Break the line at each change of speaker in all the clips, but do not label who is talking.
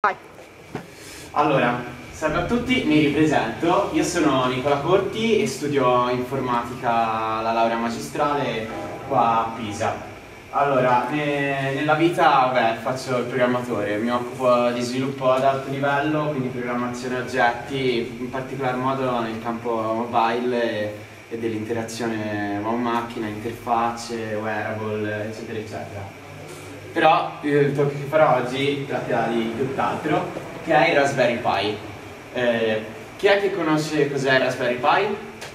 Vai.
Allora, salve a tutti, mi ripresento, io sono Nicola Corti e studio informatica alla laurea magistrale qua a Pisa. Allora, nella vita faccio il programmatore, mi occupo di sviluppo ad alto livello, quindi programmazione oggetti, in particolar modo nel campo mobile e dell'interazione uomo-macchina, interfacce, wearable, eccetera eccetera. Però il talk che farò oggi tratterà di tutt'altro, che è il Raspberry Pi. Chi è che conosce cos'è il Raspberry Pi?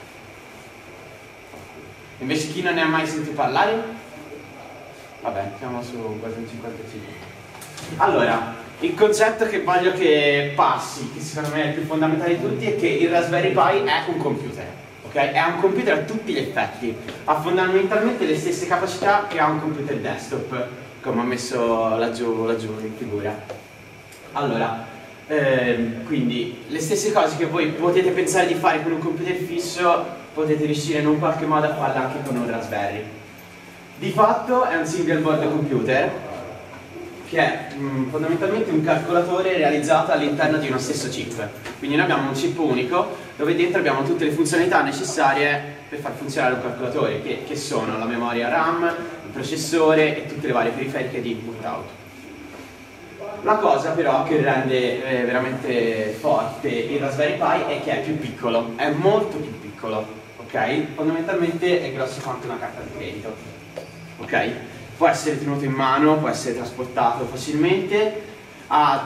Invece chi non ne ha mai sentito parlare? Vabbè, siamo su quasi un 55. Allora, il concetto che voglio che passi, che secondo me è il più fondamentale di tutti, è che il Raspberry Pi è un computer. Okay? È un computer a tutti gli effetti, ha fondamentalmente le stesse capacità che ha un computer desktop, come ho messo laggiù in figura. Allora, quindi le stesse cose che voi potete pensare di fare con un computer fisso, potete riuscire in un qualche modo a farle anche con un Raspberry. Di fatto è un single board computer, che è fondamentalmente un calcolatore realizzato all'interno di uno stesso chip. Quindi noi abbiamo un chip unico, dove dentro abbiamo tutte le funzionalità necessarie per far funzionare un calcolatore, che sono la memoria RAM, il processore e tutte le varie periferiche di input-out. La cosa però che rende veramente forte il Raspberry Pi è che è più piccolo, è molto più piccolo, ok? Fondamentalmente è grosso quanto una carta di credito, ok? Può essere tenuto in mano, può essere trasportato facilmente, ha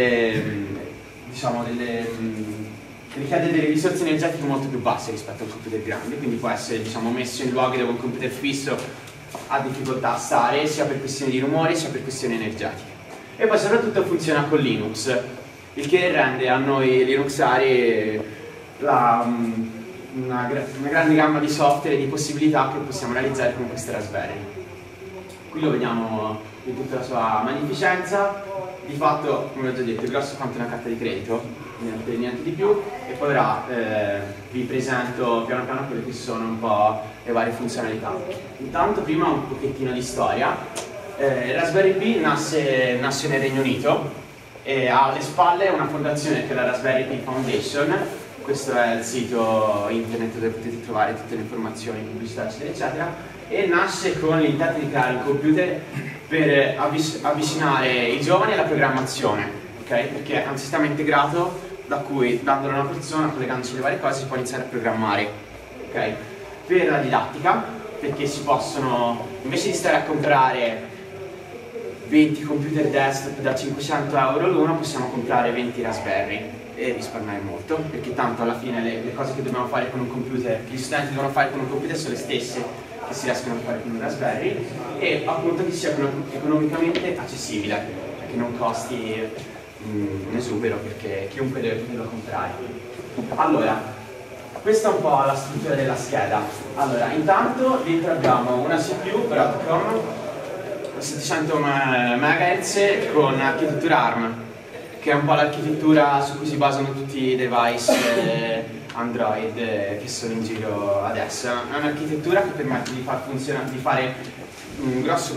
richiede delle risorse energetiche molto più basse rispetto a un computer grande, quindi può essere messo in luoghi dove un computer fisso ha difficoltà a stare, sia per questioni di rumore sia per questioni energetiche. E poi soprattutto funziona con Linux, il che rende a noi linuxari una grande gamma di software e di possibilità che possiamo realizzare con queste Raspberry. Qui lo vediamo in tutta la sua magnificenza, di fatto, come ho già detto, è grosso quanto una carta di credito, niente di più, e poi ora vi presento piano piano quelle che sono un po' le varie funzionalità. Intanto prima un pochettino di storia. Il Raspberry Pi nasce nel Regno Unito e ha alle spalle una fondazione che è la Raspberry Pi Foundation. Questo è il sito internet dove potete trovare tutte le informazioni, pubblicità eccetera eccetera, e nasce con l'intento di creare un computer per avvicinare i giovani alla programmazione, okay? Perché è un sistema integrato da cui, dandolo a una persona, collegandoci le varie cose, si può iniziare a programmare, okay? Per la didattica, perché si possono, invece di stare a comprare 20 computer desktop da 500 euro l'uno, possiamo comprare 20 Raspberry e risparmiare molto, perché tanto alla fine le cose che dobbiamo fare con un computer, che gli studenti devono fare con un computer, sono le stesse che si riescono a fare con un Raspberry, e appunto che sia economicamente accessibile, che non costi un esubero, perché chiunque deve poterlo comprare. Allora, questa è un po' la struttura della scheda. Allora, intanto dentro abbiamo una CPU Broadcom 700 MHz con architettura ARM, che è un po' l'architettura su cui si basano tutti i device Android che sono in giro adesso. È un'architettura che permette di far funzionare, di fare una grossa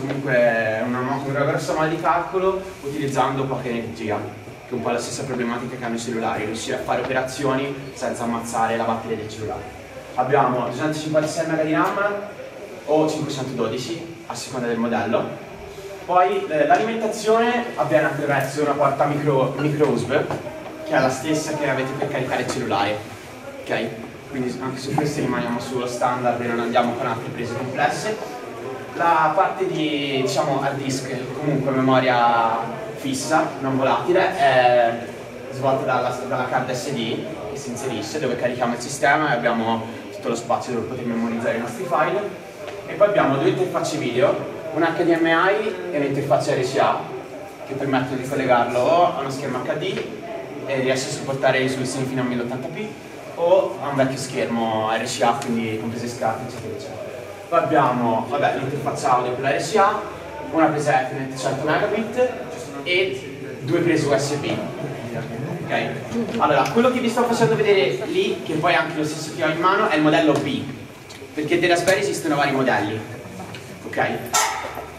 mole di calcolo utilizzando poca energia, che è un po' la stessa problematica che hanno i cellulari, riuscire a fare operazioni senza ammazzare la batteria del cellulare. Abbiamo 256 MB di RAM o 512 a seconda del modello. Poi l'alimentazione avviene attraverso una porta micro USB, che è la stessa che avete per caricare il cellulare, ok? Quindi anche su questo rimaniamo sullo standard e non andiamo con altre prese complesse. La parte di hard disk, comunque memoria fissa, non volatile, è svolta dalla card SD che si inserisce, dove carichiamo il sistema e abbiamo tutto lo spazio dove poter memorizzare i nostri file. E poi abbiamo due interfacce video, un HDMI e un'interfaccia RCA, che permettono di collegarlo o a uno schermo HD e riesce a supportare risoluzioni fino a 1080p, o a un vecchio schermo RCA, quindi comprese SCART eccetera eccetera. Poi abbiamo l'interfaccia audio per la RCA, una presa Ethernet 100 megabit e due prese USB. Okay? Allora, quello che vi sto facendo vedere lì, che poi è anche lo stesso che ho in mano, è il modello B, perché dei Raspberry esistono vari modelli, ok?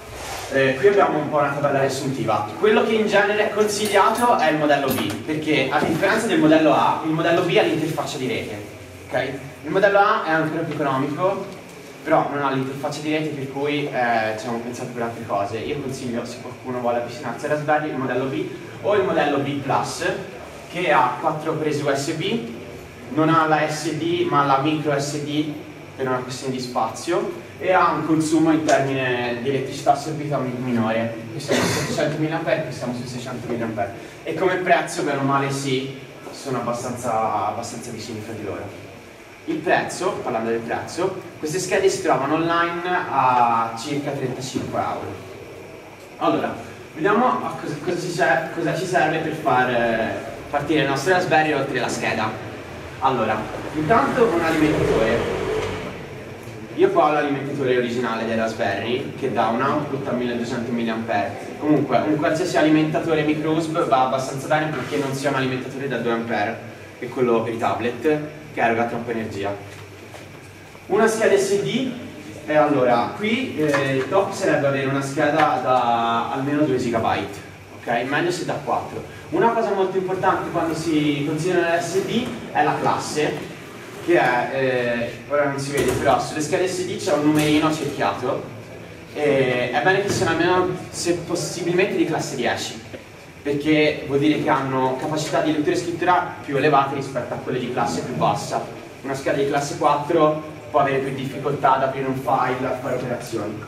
Qui abbiamo un po' una tabella riassuntiva. Quello che in genere è consigliato è il modello B, perché a differenza del modello A, il modello B ha l'interfaccia di rete. Okay? Il modello A è ancora più economico, però non ha l'interfaccia di rete, per cui ci abbiamo pensato per altre cose. Io consiglio, se qualcuno vuole avvicinarsi a Raspberry, il modello B o il modello B+, che ha 4 prese USB, non ha la SD ma la micro SD per una questione di spazio, e ha un consumo in termini di elettricità assorbita minore. Qui siamo su 700 mAh, qui siamo su 600 mAh, e come prezzo, bene o male, sì, sono abbastanza vicini fra di loro. Il prezzo, parlando del prezzo, queste schede si trovano online a circa 35 euro. Allora, vediamo a cosa ci serve per far partire il nostro Raspberry oltre la scheda. Allora, intanto un alimentatore. Io qua ho l'alimentatore originale del Raspberry che dà un output a 1200 mAh. Comunque un qualsiasi alimentatore micro USB va abbastanza bene, perché non sia un alimentatore da 2 A, che è quello per i tablet, che eroga troppa energia. Una scheda SD, e allora qui il top sarebbe avere una scheda da almeno 2 GB, ok? Meglio se da 4. Una cosa molto importante quando si considera l'SD è la classe, che è, ora non si vede, però sulle schede SD c'è un numerino cerchiato, e è bene che siano almeno, se possibilmente, di classe 10, perché vuol dire che hanno capacità di lettura e scrittura più elevate rispetto a quelle di classe più bassa. Una scheda di classe 4 può avere più difficoltà ad aprire un file, a fare operazioni.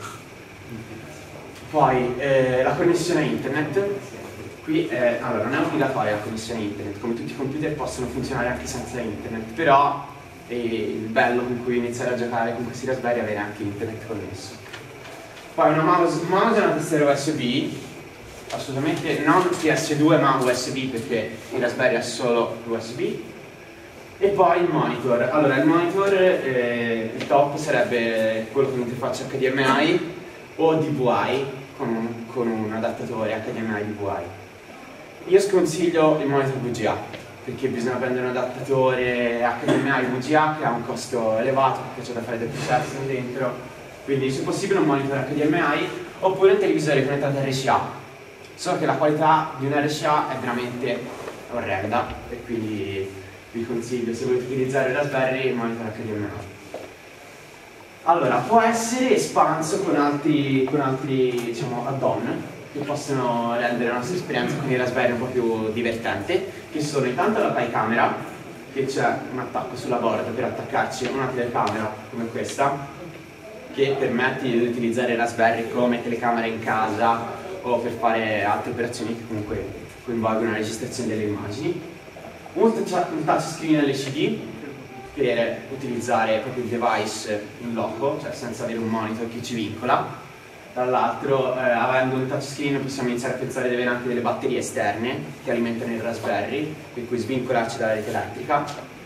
Poi la connessione a internet. Qui allora, non è obbligatoria la connessione a internet, come tutti i computer possono funzionare anche senza internet, però il bello con cui iniziare a giocare con questi Raspberry è avere anche internet connesso. Poi una mouse e una tastiera USB, assolutamente non PS2 ma USB, perché il Raspberry ha solo USB. E poi il monitor. Allora, il monitor, il top sarebbe quello con interfaccia HDMI o DVI, con un adattatore HDMI DVI. Io sconsiglio il monitor VGA, perché bisogna prendere un adattatore HDMI VGA che ha un costo elevato, perché c'è da fare del processing dentro. Quindi se possibile un monitor HDMI, oppure un televisore connettato a RCA. Solo che la qualità di un RCA è veramente orrenda, e quindi vi consiglio, se volete utilizzare il Raspberry, il monitor HDMI. Allora, può essere espanso con altri diciamo, add-on, che possono rendere la nostra esperienza con i Raspberry un po' più divertente, che sono intanto la Pi-Camera, che c'è un attacco sulla board per attaccarci una telecamera come questa, che permette di utilizzare il Raspberry come telecamera in casa o per fare altre operazioni che comunque coinvolgono la registrazione delle immagini. Un touchscreen LCD per utilizzare proprio il device in loco, cioè senza avere un monitor che ci vincola. Dall'altro, avendo un touchscreen, possiamo iniziare a pensare di avere anche delle batterie esterne che alimentano il Raspberry, per cui svincolarci dalla rete elettrica,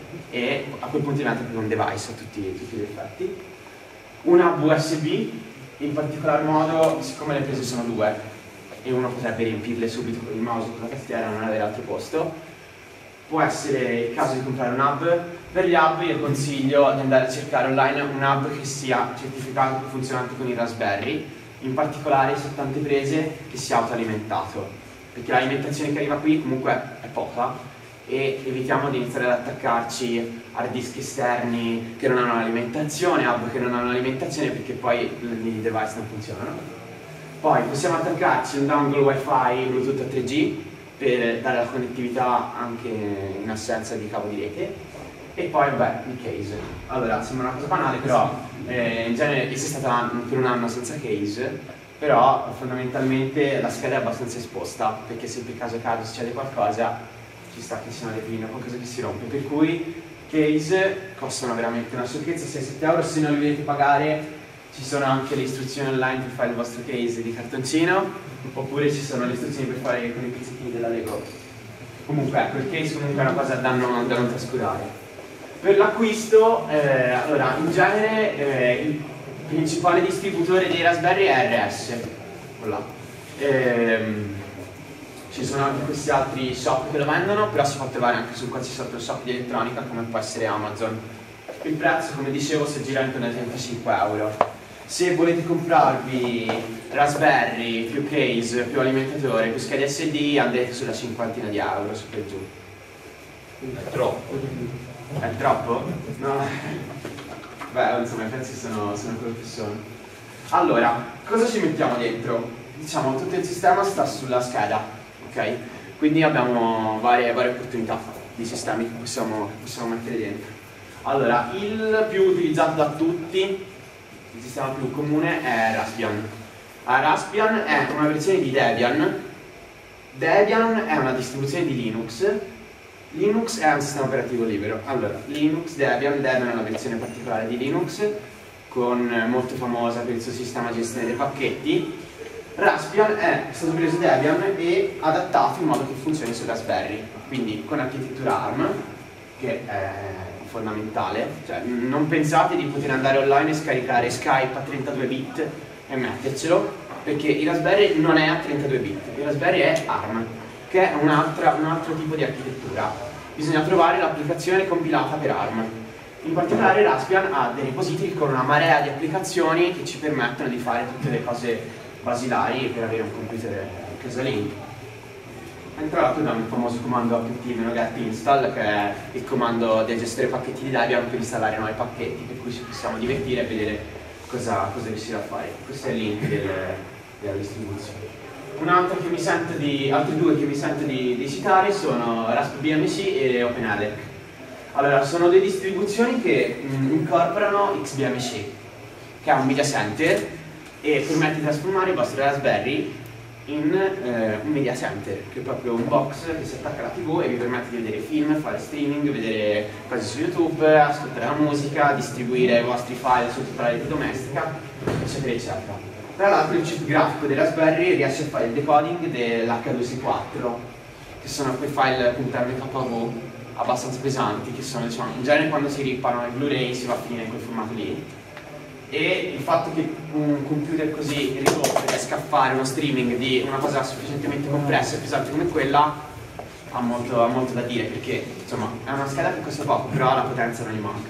e a quel punto diventa proprio un device a tutti gli effetti. Una USB, in particolar modo, siccome le prese sono 2 e uno potrebbe riempirle subito con il mouse o con la tastiera e non avere altro posto, può essere il caso di comprare un hub. Per gli hub io consiglio di andare a cercare online un hub che sia certificato e funzionante con il Raspberry, in particolare su tante prese che sia autoalimentato, perché l'alimentazione che arriva qui comunque è poca, e evitiamo di iniziare ad attaccarci hard disk esterni che non hanno alimentazione, hub che non hanno alimentazione, perché poi i device non funzionano. Poi possiamo attaccarci un dongle wifi Bluetooth a 3G per dare la connettività anche in assenza di cavo di rete. E poi vabbè, il case. Allora, sembra una cosa banale, però in genere io sono stata per un anno senza case, però fondamentalmente la scheda è abbastanza esposta, perché se per caso succede qualcosa, ci sta che sia una letrina o qualcosa che si rompe, per cui case costano veramente una sciocchezza, 6-7 euro. Se non li volete pagare, ci sono anche le istruzioni online per fare il vostro case di cartoncino, oppure ci sono le istruzioni per fare con i pezzettini della Lego. Comunque ecco, il case comunque è una cosa da non trascurare. Per l'acquisto, allora, in genere il principale distributore dei Raspberry è RS. Voilà. Ci sono anche questi altri shop che lo vendono, però si può trovare anche su qualsiasi altro shop di elettronica, come può essere Amazon. Il prezzo, come dicevo, si aggira intorno ai 35 euro. Se volete comprarvi Raspberry, più case, più alimentatore, più schede SD, andrete sulla cinquantina di euro, su per giù.
È troppo.
È troppo? No. Beh, insomma, i prezzi sono quello che sono. Allora, cosa ci mettiamo dentro? Diciamo, tutto il sistema sta sulla scheda, ok? Quindi abbiamo varie opportunità di sistemi che possiamo mettere dentro. Allora, il più utilizzato da tutti, il sistema più comune è Raspbian. Raspbian è una versione di Debian. Debian è una distribuzione di Linux. Linux è un sistema operativo libero. Allora, Linux, Debian è una versione particolare di Linux, molto famosa per il suo sistema di gestione dei pacchetti. Raspbian è stato preso Debian e adattato in modo che funzioni su Raspberry, quindi con architettura ARM, che è fondamentale. Cioè, non pensate di poter andare online e scaricare Skype a 32 bit e mettercelo, perché il Raspberry non è a 32 bit, il Raspberry è ARM, che è un altro tipo di architettura. Bisogna trovare l'applicazione compilata per ARM. In particolare Raspbian ha dei repository con una marea di applicazioni che ci permettono di fare tutte le cose basilari per avere un computer casalingo. E tra l'altro abbiamo il famoso comando apt-get install, che è il comando del gestore pacchetti di Debian per installare nuovi pacchetti, per cui ci possiamo divertire e vedere cosa riuscire a fare. Questo è il link della distribuzione. Altri due che mi sento di citare sono RaspBMC e OpenEDEC. Allora, sono due distribuzioni che incorporano XBMC, che è un media center e permette di trasformare il vostro Raspberry in un media center, che è proprio un box che si attacca alla TV e vi permette di vedere film, fare streaming, vedere cose su YouTube, ascoltare la musica, distribuire i vostri file su tutta la rete domestica, eccetera eccetera. Tra l'altro il chip grafico del Raspberry riesce a fare il decoding dell'H264, che sono quei file .mkv abbastanza pesanti, che sono, diciamo, in genere quando si rippano i Blu-ray si va a finire in quel formato lì. E il fatto che un computer così ridotto riesca a fare uno streaming di una cosa sufficientemente compressa e pesante come quella ha molto da dire, perché insomma è una scheda che costa poco, però la potenza non gli manca.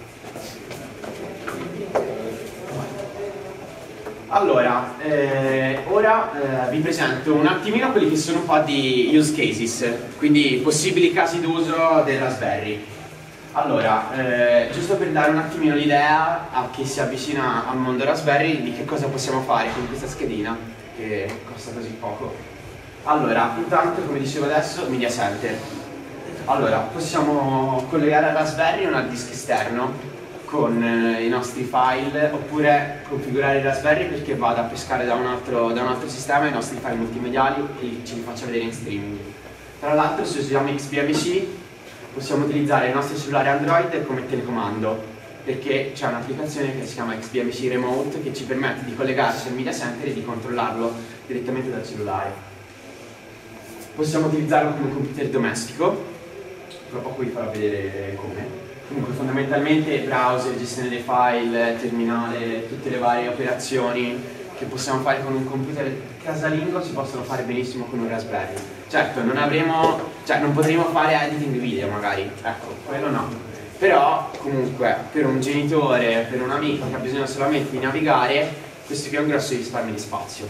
Allora, ora vi presento un attimino quelli che sono un po' di use cases, quindi possibili casi d'uso del Raspberry. Allora, giusto per dare un attimino l'idea a chi si avvicina al mondo Raspberry di che cosa possiamo fare con questa schedina che costa così poco. Allora, intanto, come dicevo adesso, media center. Allora, possiamo collegare al Raspberry un hard disk esterno con i nostri file, oppure configurare il Raspberry perché vada a pescare da un altro sistema i nostri file multimediali e ce li faccia vedere in streaming. Tra l'altro, se usiamo XBMC possiamo utilizzare i nostri cellulari Android come telecomando, perché c'è un'applicazione che si chiama XBMC Remote che ci permette di collegarci al media center e di controllarlo direttamente dal cellulare. Possiamo utilizzarlo come computer domestico, tra poco vi farò vedere come. Comunque fondamentalmente browser, gestione dei file, terminale, tutte le varie operazioni che possiamo fare con un computer casalingo si possono fare benissimo con un Raspberry. Certo, non potremo fare editing video magari, ecco, quello no. Però comunque per un genitore, per un amico che ha bisogno solamente di navigare, questo qui è un grosso risparmio di spazio.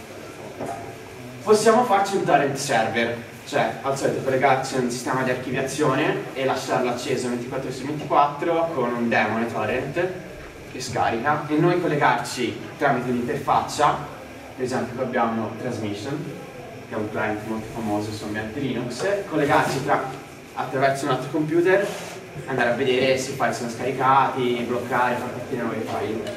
Possiamo farci un torrent server, cioè al solito collegarci a un sistema di archiviazione e lasciarlo acceso 24/24 con un daemon torrent che scarica, e noi collegarci tramite l'interfaccia. Per esempio qui abbiamo Transmission, che è un client molto famoso su ambiente Linux, collegarci attraverso un altro computer, andare a vedere se i file sono scaricati, bloccare, far partire nuovi file.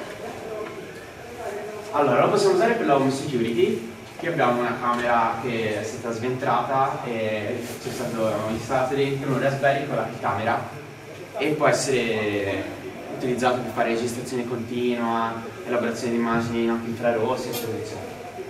Allora, lo possiamo usare per la home security. Qui abbiamo una camera che è stata sventrata e c'è stato installato dentro un Raspberry con la camera e può essere utilizzato per fare registrazione continua, elaborazione di immagini in occhi infrarossi, eccetera eccetera.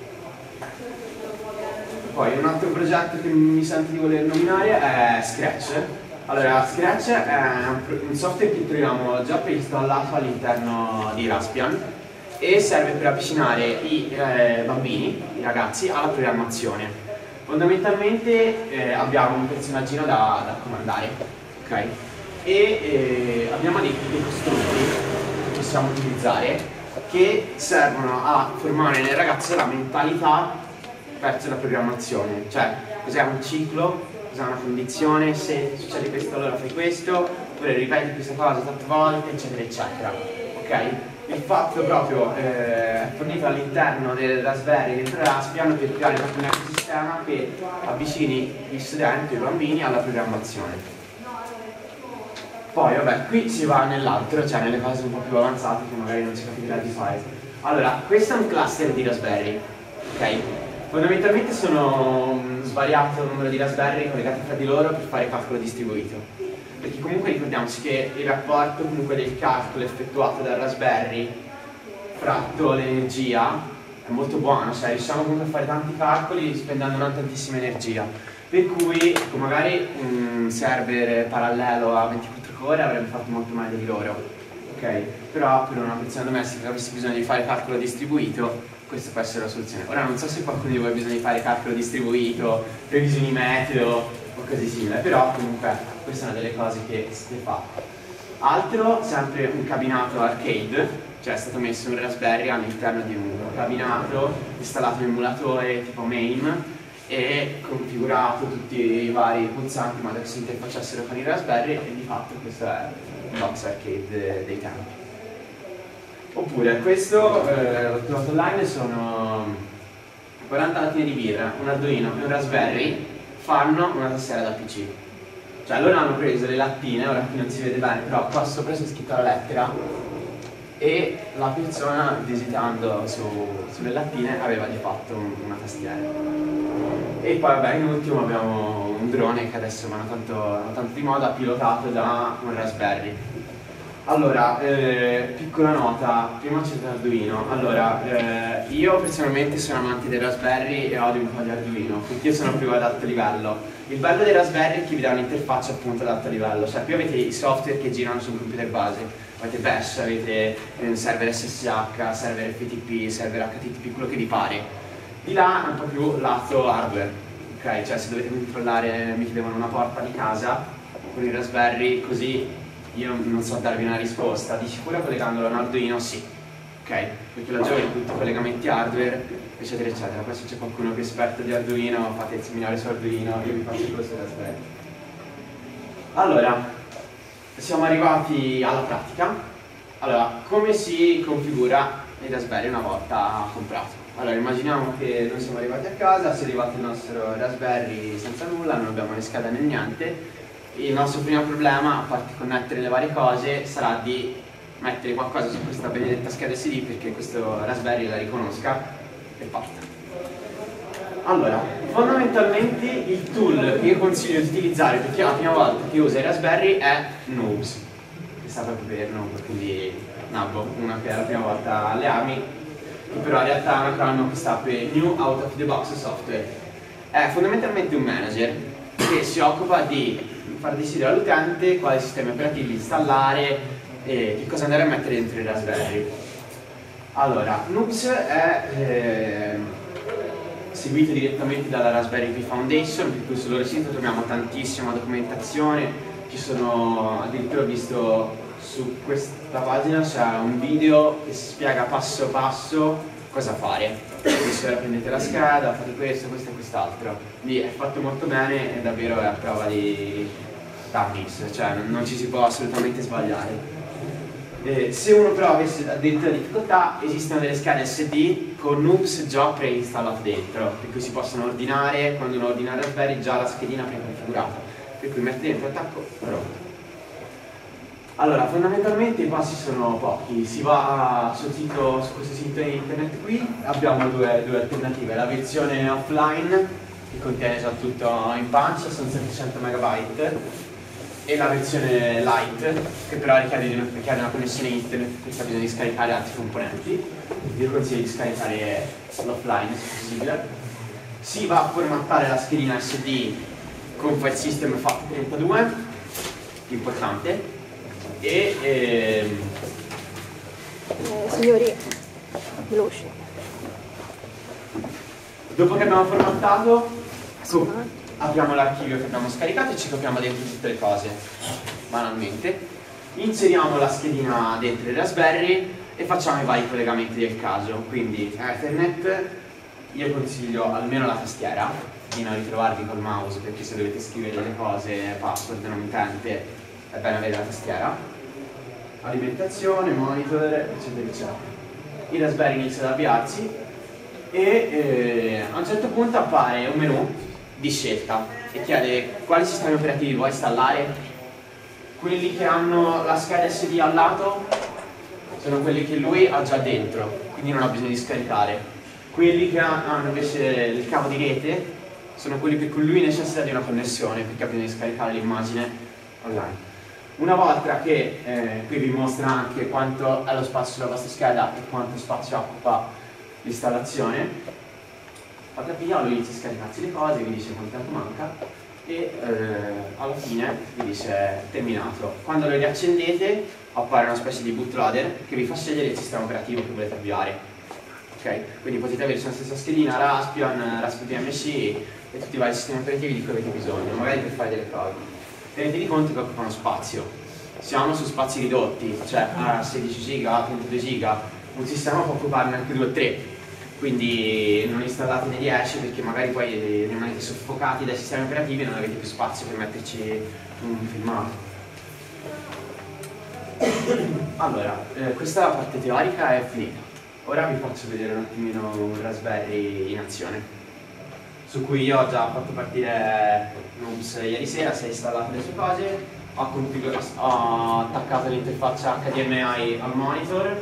Poi un altro progetto che mi sento di voler nominare è Scratch. Allora, Scratch è un software che troviamo già preinstallato all'interno di Raspbian e serve per avvicinare i bambini, i ragazzi, alla programmazione. Fondamentalmente abbiamo un personaggino da comandare, ok? E abbiamo dei costrutti che possiamo utilizzare, che servono a formare nel ragazzo la mentalità verso la programmazione, cioè cos'è un ciclo, cos'è una condizione, se succede questo allora fai questo, oppure ripeti questa cosa tante volte, eccetera eccetera, ok? Il fatto proprio è fornito all'interno del Raspberry dentro Raspbian per creare proprio un ecosistema che avvicini gli studenti, i bambini alla programmazione. Poi vabbè, qui si va nell'altro, cioè nelle cose un po' più avanzate che magari non si capirà di fare. Allora, questo è un cluster di Raspberry, ok? Fondamentalmente sono svariato numero di Raspberry collegati tra di loro per fare calcolo distribuito. Perché comunque ricordiamoci che il rapporto comunque del calcolo effettuato dal Raspberry fratto l'energia è molto buono, cioè riusciamo comunque a fare tanti calcoli spendendo non tantissima energia. Per cui ecco, magari un server parallelo a 24 ore avrebbe fatto molto meglio di loro, ok? Però per una persona domestica che avesse bisogno di fare calcolo distribuito, questa può essere la soluzione. Ora non so se qualcuno di voi ha bisogno di fare calcolo distribuito, previsioni metodo o così simile, però comunque questa è una delle cose che si fa. Altro, sempre un cabinato arcade, cioè è stato messo un Raspberry all'interno di un cabinato, installato un emulatore tipo MAME e configurato tutti i vari pulsanti in modo che si interfacciassero con il Raspberry, e di fatto questo è il box arcade dei tempi. Oppure questo, l'ho trovato online, sono 40 lattine di birra, un Arduino e un Raspberry fanno una tastiera da PC. Cioè loro hanno preso le lattine, ora qui non si vede bene, però qua sopra c'è scritta la lettera e la persona visitando sulle lattine aveva di fatto una tastiera. E poi vabbè, in ultimo abbiamo un drone che adesso vanno tanto di moda, pilotato da un Raspberry. Allora, piccola nota, prima c'è l'Arduino. Allora, io personalmente sono amante del Raspberry e odio un po' di Arduino, perché io sono più ad alto livello. Il bello dei Raspberry è che vi dà un'interfaccia appunto ad alto livello, cioè più avete i software che girano sul computer base, avete Bash, avete server SSH, server FTP, server HTTP, quello che vi pare. Di là è un po' più lato hardware, ok? Cioè se dovete controllare, mi chiedevano una porta di casa con il Raspberry, così io non so darvi una risposta, di sicuro collegandolo a un Arduino sì, ok? Perché la gioia di tutti i collegamenti hardware, eccetera eccetera. Poi se c'è qualcuno che è esperto di Arduino, fate il seminario su Arduino, io vi faccio il corso di Raspberry. Allora, siamo arrivati alla pratica. Allora, come si configura il Raspberry una volta comprato? Allora, immaginiamo che non siamo arrivati a casa, si è arrivato il nostro Raspberry senza nulla, non abbiamo né scheda né niente. Il nostro primo problema, a parte connettere le varie cose, sarà di mettere qualcosa su questa benedetta scheda SD perché questo Raspberry la riconosca e parta. Allora, fondamentalmente il tool che io consiglio di utilizzare perché è la prima volta che usa i Raspberry è Noobs, che sta proprio per Noob, quindi Nabbo, una che è la prima volta alle armi, che però in realtà è un acronimo che sta per New Out of the Box Software. È fondamentalmente un manager che si occupa di far decidere all'utente quali sistemi operativi installare e che cosa andare a mettere dentro il Raspberry. Allora, Noobs è seguito direttamente dalla Raspberry Pi Foundation, per cui sul loro sito troviamo tantissima documentazione, ci sono, addirittura ho visto su questa pagina c'è un video che spiega passo passo cosa fare. Quindi se prendete la scheda, fate questo, questo e quest'altro. Quindi è fatto molto bene e davvero è a prova di Davis, cioè non ci si può assolutamente sbagliare. Se uno però avesse addirittura difficoltà, esistono delle schede SD con Noobs già preinstallate dentro, per cui si possono ordinare, quando uno ordina Raspberry già la schedina preconfigurata, per cui metti dentro attacco, pronto. Allora, fondamentalmente i passi sono pochi, si va sul sito, su questo sito internet qui, abbiamo due alternative, la versione offline che contiene già tutto in pancia, sono 700 MB, e la versione light che però richiede una connessione internet perché ha bisogno di scaricare altri componenti. Io consiglio di scaricare l'offline se possibile. Si va a formattare la schedina SD con file system FAT32, importante.
Signori, veloci.
Dopo che abbiamo formattato, apriamo l'archivio che abbiamo scaricato e ci copiamo dentro tutte le cose, banalmente. Inseriamo la schedina dentro il Raspberry e facciamo i vari collegamenti del caso. Quindi Ethernet, io consiglio almeno la tastiera, di non ritrovarvi col mouse, perché se dovete scrivere delle cose, password non utente, è bene avere la tastiera. Alimentazione, monitor, eccetera eccetera. Il Raspberry inizia ad avviarsi e a un certo punto appare un menu di scelta e chiede quali sistemi operativi vuoi installare. Quelli che hanno la scheda SD al lato sono quelli che lui ha già dentro, quindi non ha bisogno di scaricare. Quelli che hanno invece il cavo di rete sono quelli per cui lui necessita di una connessione, perché ha bisogno di scaricare l'immagine online. Una volta che qui vi mostra anche quanto è lo spazio sulla vostra scheda e quanto spazio occupa l'installazione, fate avvio, lui inizia a scaricarsi le cose, vi dice quanto tempo manca e alla fine vi dice terminato. Quando lo riaccendete appare una specie di bootloader che vi fa scegliere il sistema operativo che volete avviare. Okay? Quindi potete avere sulla stessa schedina Raspbian, Raspberry Pi MC e tutti i vari sistemi operativi di cui avete bisogno, magari per fare delle cose. Tenetevi conto che occupano spazio. Siamo su spazi ridotti, cioè a 16 giga, 32 giga, un sistema può occuparne anche 2 o 3. Quindi non installatene 10 perché magari poi rimanete soffocati dai sistemi operativi e non avete più spazio per metterci un filmato. Allora, questa parte teorica è finita. Ora vi faccio vedere un attimino un Raspberry in azione, su cui io ho già fatto partire Noops ieri sera, si è installato le sue cose, ho attaccato l'interfaccia HDMI al monitor,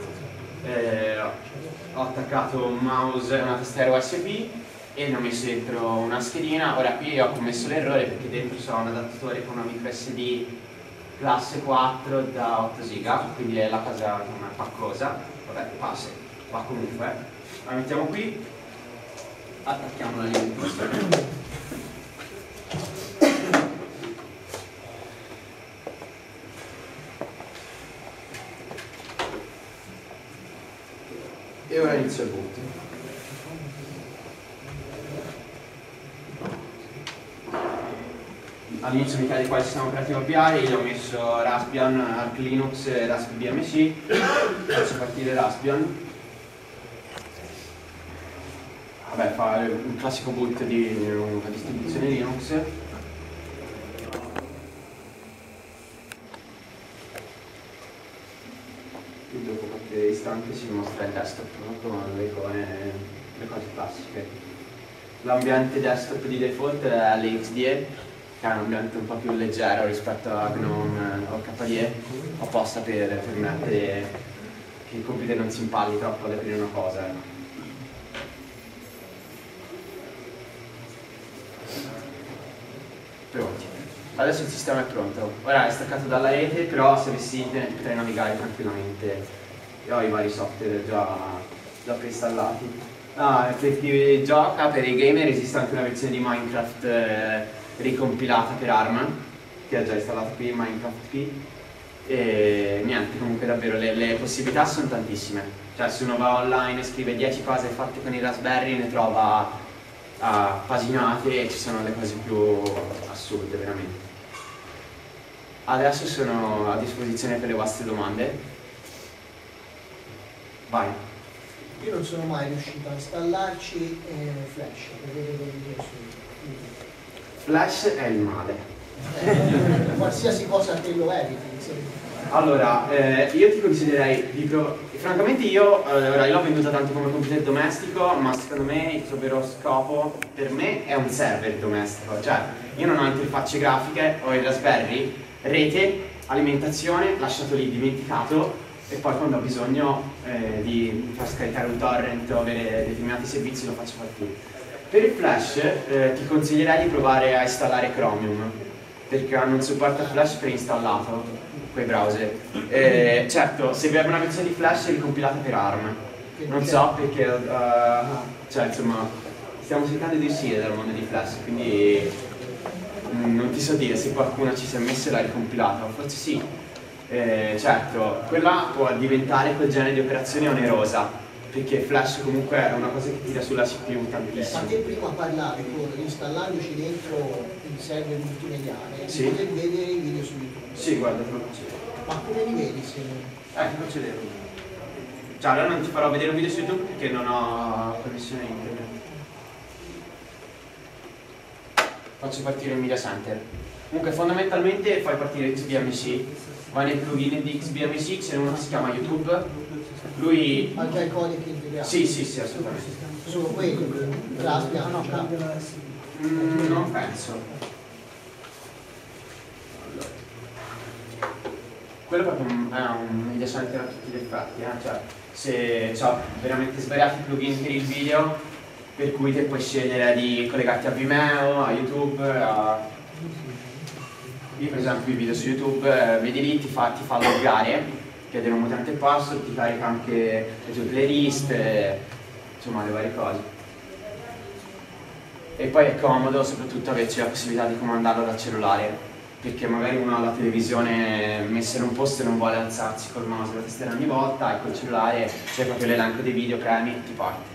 ho attaccato un mouse e una tastiera USB e ne ho messo dentro una schedina. Ora qui ho commesso l'errore perché dentro c'è un adattatore con una micro SD classe 4 da 8 giga, quindi è la cosa che non è paccosa, vabbè passa, va comunque. La mettiamo qui, attacchiamola lì. E ora inizio il boot. All'inizio mi chiede quale sistema operativo avviare, io ho messo Raspbian, Arch Linux e Raspberry BMC. Faccio partire Raspbian. Vabbè, fa un classico boot di una distribuzione Linux. Dopo qualche istante si mostra il desktop con le cose classiche. L'ambiente desktop di default è l'XDE, che è un ambiente un po' più leggero rispetto a GNOME o KDE, apposta per permettere che il computer non si impalli troppo ad aprire una cosa. Pronti. Adesso il sistema è pronto. Ora è staccato dalla rete, però se avessi internet potrei navigare tranquillamente. Io ho i vari software già preinstallati. Per chi gioca, per i gamer esiste anche una versione di Minecraft ricompilata per ARM, che ho già installato qui, Minecraft P. E niente, comunque davvero le possibilità sono tantissime. Cioè se uno va online e scrive 10 cose fatte con i Raspberry ne trova paginate e ci sono le cose più assurde veramente. Adesso sono a disposizione per le vostre domande. Vai.
Io non sono mai riuscito a installarci Flash per vedere dei video su YouTube.
Flash è il male.
Qualsiasi cosa che lo eviti.
Allora, io ti consiglierei di provare. Francamente io l'ho venduta tanto come computer domestico, ma secondo me il suo vero scopo per me è un server domestico. Cioè, io non ho interfacce grafiche, ho il Raspberry, rete, alimentazione, lasciato lì dimenticato, e poi quando ho bisogno di far scaricare un torrent o avere determinati servizi lo faccio partire. Per il Flash ti consiglierei di provare a installare Chromium, perché hanno un supporto a Flash preinstallato, quei browser. Certo, serve una versione di Flash ricompilata per ARM. Non so perché, cioè insomma, stiamo cercando di uscire dal mondo di Flash, quindi non ti so dire se qualcuno ci si è messo e l'ha ricompilata, forse sì. Certo, quella può diventare quel genere di operazione onerosa, perché Flash comunque è una cosa che tira sulla CPU tantissimo.
Ma te prima parlavi con installandoci dentro il server multimediale,
sì,
di poter vedere i video su YouTube.
Sì, guarda, te lo faccio.
Ma come li vedi se
ti faccio vedere. Cioè, allora non ti farò vedere un video su YouTube perché non ho connessione internet. Faccio partire il media center. Comunque fondamentalmente fai partire XBMC, vai nei plugin di XBMC, c'è uno che si chiama YouTube. Lui...
Ha già iconic integrato?
Sì, assolutamente.
Solo quello? Caspia, no,
Non penso. Allora. Quello proprio è un media center a tutti gli effetti, cioè se c'ha veramente svariati plugin per il video, per cui te puoi scegliere di collegarti a Vimeo, a YouTube, io per esempio i video su YouTube, vedi lì, ti fa loggare, chiedere un mutante e password, ti carica anche le tue playlist, insomma le varie cose. E poi è comodo soprattutto averci la possibilità di comandarlo dal cellulare, perché magari uno ha la televisione messa in un posto e non vuole alzarsi col mouse e la tastiera ogni volta, e col cellulare c'è proprio l'elenco dei video, premi e ti parte.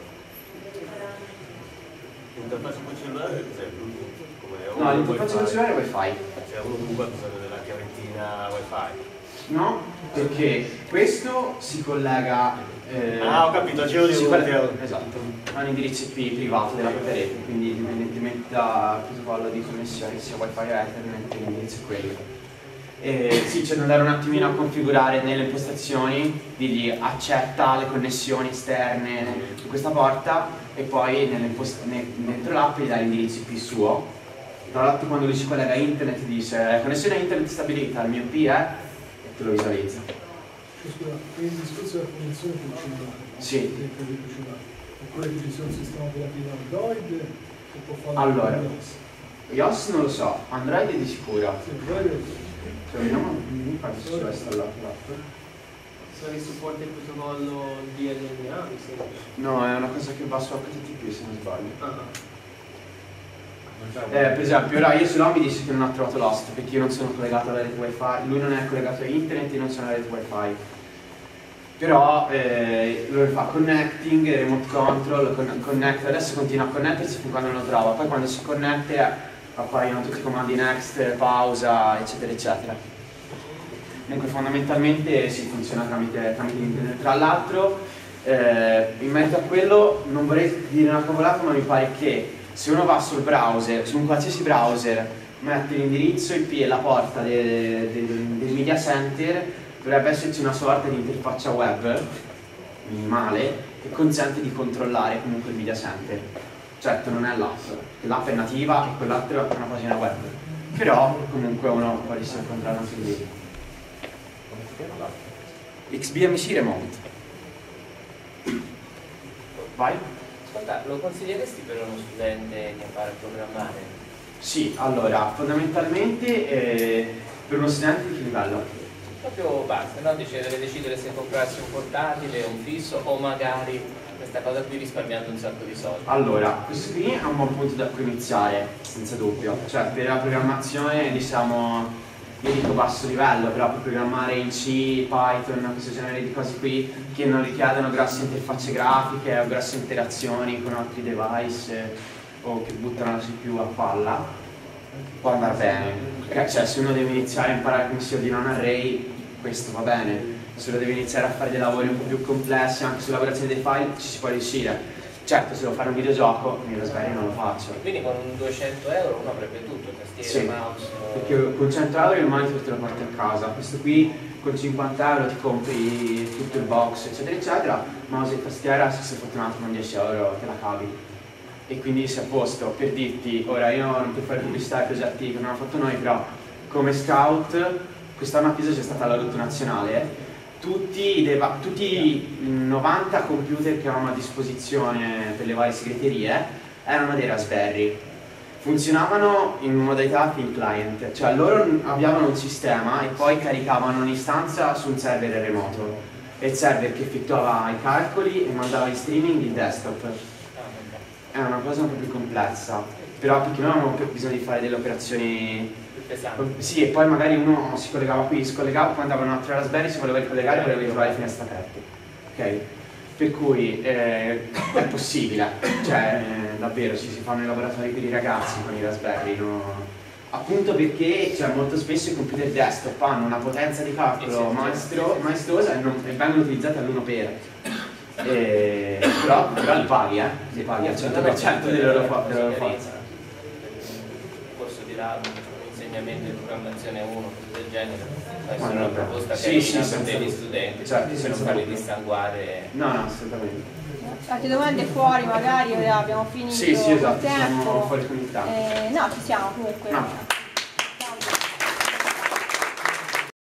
L'interfaccia col cellulare cos'è? Bluetooth?
No, l'interfaccia col cellulare è Wi-Fi.
Cioè uno comunque ha bisogno della chiavettina Wi-Fi.
No, perché questo si collega...
ho capito, giro di
esatto, a un indirizzo IP privato della propria rete, quindi indipendentemente da protocollo di connessione, sia Wi-Fi o Ethernet, l'indirizzo è quello. Sì, c'è da andare un attimino a configurare nelle impostazioni, digli accetta le connessioni esterne su questa porta e poi dentro l'app gli dai l'indirizzo IP suo. Tra l'altro quando lui si collega a internet dice connessione a internet stabilita, il mio IP è, e te lo visualizza.
Scusa, il discorso della connessione col cellulare.
Sì.
È quello che ci sia un sistema operativo Android o può fare
Allora,
iOS?
iOS non lo so, Android è di sicuro.
Sì, Android
Cioè, vediamo quanto si va installato l'app.
Sono che supporta il protocollo DLNA, mi sembra.
No, è una cosa che va su HTTP se non sbaglio.
Ah.
Per esempio, ora io su mi dice che non ha trovato l'host perché io non sono collegato alla rete wifi, lui non è collegato a internet e io non sono alla rete wifi. Però lui fa connecting, remote control, connect, adesso continua a connettersi fin quando non lo trova, poi quando si connette appaiono tutti i comandi next, pausa, eccetera eccetera. Comunque fondamentalmente si funziona tramite internet. Tra l'altro in merito a quello non vorrei dire una cavolata, ma mi pare che se uno va sul browser, su un qualsiasi browser, mette l'indirizzo IP e la porta del media center, dovrebbe esserci una sorta di interfaccia web minimale che consente di controllare comunque il media center. Certo non è l'app, l'app è nativa e quell'altro è una pagina web, però comunque uno può riuscire a controllare anche lì. XBMC Remote. Vai?
Ascolta, lo consiglieresti per uno studente che impara a programmare?
Sì, allora, fondamentalmente per uno studente di che livello?
Proprio basta, no? Deve decidere se comprarsi un portatile, un fisso o magari questa cosa qui risparmiando un sacco di soldi.
Allora, questo qui è un buon punto da cui iniziare, senza dubbio. Cioè, per la programmazione, diciamo, io dico basso livello, però per programmare in C, Python, questo genere di cose qui che non richiedono grosse interfacce grafiche o grosse interazioni con altri device o che buttano la CPU a palla, può andare bene. Perché cioè, se uno deve iniziare a imparare come si ordina un array, questo va bene. Se uno deve iniziare a fare dei lavori un po' più complessi, anche sull'elaborazione dei file, ci si può riuscire. Certo, se devo fare un videogioco, con il Raspberry non lo faccio.
Quindi con 200 euro uno avrebbe tutto, tastiera,
Sì,
mouse.
perché con 100 euro il monitor te lo porti a casa, questo qui con 50 euro ti compri tutto il box eccetera eccetera, mouse e tastiera se sei fortunato con 10 euro te la cavi. E quindi sei a posto, per dirti, ora io non ti fare pubblicità ai progetti che non abbiamo fatto noi, però come scout, quest'anno a Pisa c'è stata la lotto nazionale, tutti i 90 computer che avevamo a disposizione per le varie segreterie erano dei Raspberry. Funzionavano in modalità thin client, cioè loro avevano un sistema e poi caricavano un'istanza su un server remoto e il server che effettuava i calcoli e mandava in streaming il desktop. È una cosa un po' più complessa, però perché noi avevamo bisogno di fare delle operazioni. Sì, e poi magari uno si collegava qui, si collegava, poi andava un altro Raspberry, si voleva ricollegare e voleva trovare le finestre aperte. Ok? Per cui è possibile, cioè davvero si fanno i laboratori per i ragazzi con i Raspberry, no? Appunto perché cioè, molto spesso i computer desktop hanno una potenza di calcolo maestosa e vengono utilizzati all'1 per. Però li paghi al 100% delle loro forze.
Corso di laurea, insegnamento di programmazione 1, cose del genere, può essere
Ma
una
no,
proposta
sì,
carina
sì,
per
senza
degli studenti,
certo,
se non
senza
farli
dubbio.
dissanguare.
No, assolutamente.
Altre domande fuori, magari ora abbiamo finito
Sì, esatto,
il tempo.
siamo fuori con il tempo.
No, ci siamo comunque.
No.